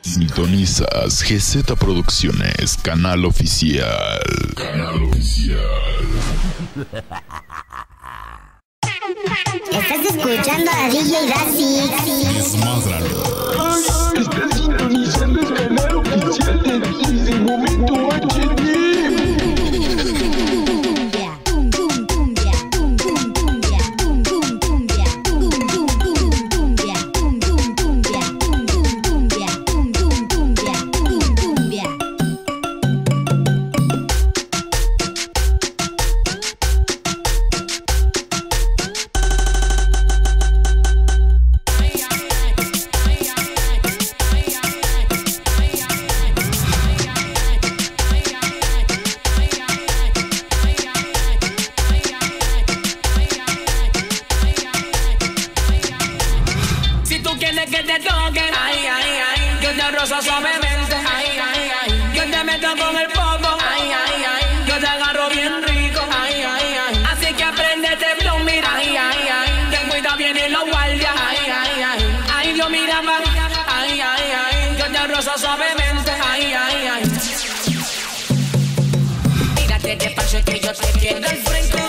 Sintonizas GZ Producciones, canal oficial. Canal oficial. Estás escuchando a DJ Dazi. Desmádralo. Estás sintonizando el canal oficial de DJ Momento HD. Que te toquen, ay, ay, ay, yo te rozo suavemente, ay, ay, ay, yo te meto con el popo, ay, ay, ay, yo te agarro bien rico, ay, ay, ay, así que apréndete flow, mira, ay, ay, ay, ten cuidado vienen los guardias, ay, ay, ay, ay, yo mira más, ay, ay, ay, yo te rozo suavemente, ay, ay, ay, mírate despacio que yo te quiero al frente.